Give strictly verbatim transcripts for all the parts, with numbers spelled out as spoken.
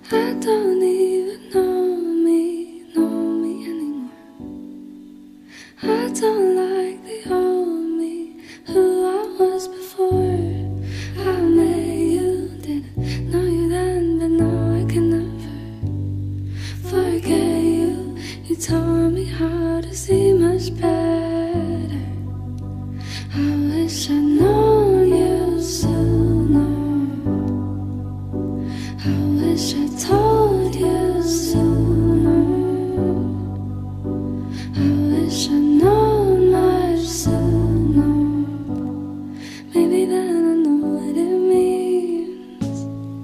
I don't even know me, know me anymore. I don't like the old me, who I was before. I met you, didn't know you then, but now I can never forget you. You taught me how to see much better. I wish I'd known you sooner. I wish I told you sooner. I wish I'd known much sooner. Maybe then I know what it means.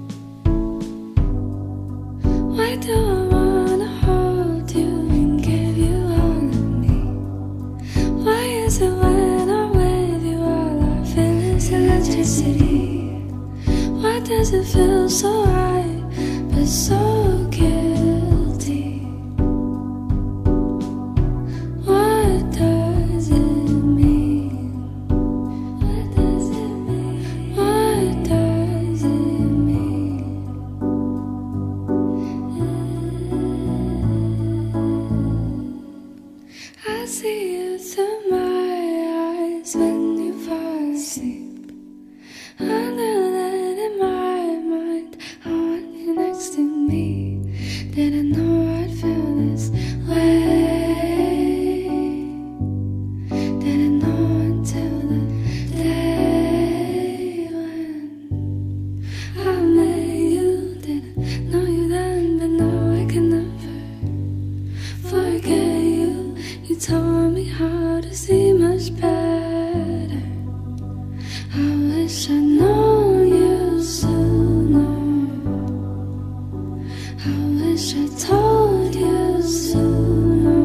Why do I wanna hold you and give you all of me? Why is it when I'm with you all I feel is electricity? Why does it feel so right, but so guilty? What does it mean? What does it mean? What does it mean? I see you through my eyes when you fall asleep. I knew that in my mind I want you next to me. Didn't know I'd feel this way. Didn't know until the day when I met you. Didn't know you then, but now I can never forget you. You taught me how to see much better. I wish I'd known you sooner. I wish I told you sooner.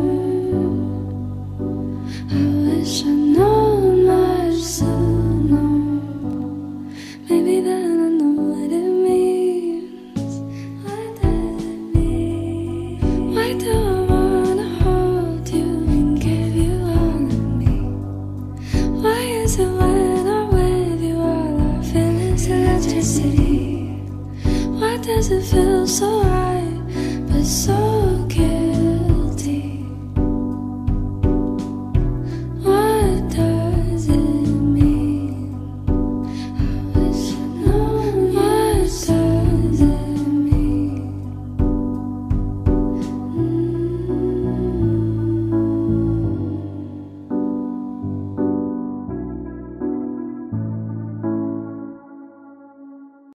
I wish I'd known much sooner. Maybe then I know what it means. What does it mean? Why do I wanna hold you and give you all of me? Why is it when I'm with you all I feel is electricity? Why does it feel so